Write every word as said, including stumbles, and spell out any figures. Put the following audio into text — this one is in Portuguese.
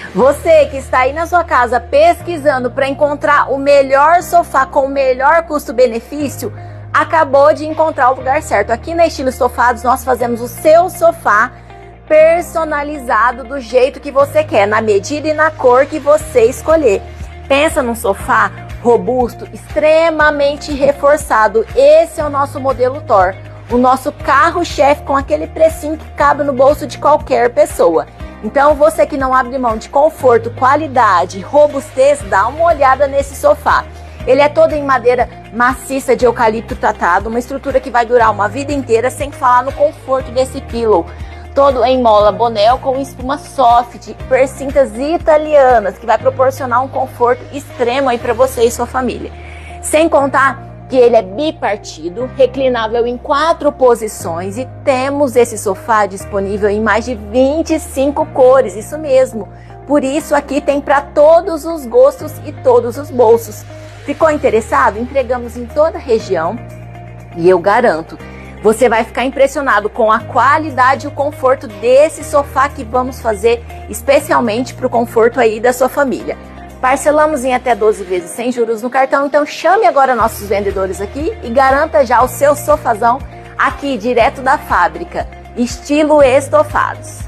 Você que está aí na sua casa pesquisando para encontrar o melhor sofá com o melhor custo-benefício, acabou de encontrar o lugar certo. Aqui na Estilo Estofados nós fazemos o seu sofá personalizado do jeito que você quer, na medida e na cor que você escolher. Pensa num sofá robusto, extremamente reforçado. Esse é o nosso modelo Thor, o nosso carro-chefe com aquele precinho que cabe no bolso de qualquer pessoa. Então você que não abre mão de conforto, qualidade, robustez, dá uma olhada nesse sofá. Ele é todo em madeira maciça de eucalipto tratado, uma estrutura que vai durar uma vida inteira, sem falar no conforto desse pillow. Todo em mola Bonel com espuma soft, percintas italianas, que vai proporcionar um conforto extremo aí para você e sua família. Sem contar que ele é bipartido, reclinável em quatro posições e temos esse sofá disponível em mais de vinte e cinco cores, isso mesmo. Por isso aqui tem para todos os gostos e todos os bolsos. Ficou interessado? Entregamos em toda a região e eu garanto, você vai ficar impressionado com a qualidade e o conforto desse sofá que vamos fazer especialmente para o conforto aí da sua família. Parcelamos em até doze vezes sem juros no cartão, então chame agora nossos vendedores aqui e garanta já o seu sofazão aqui direto da fábrica, Estilo Estofados.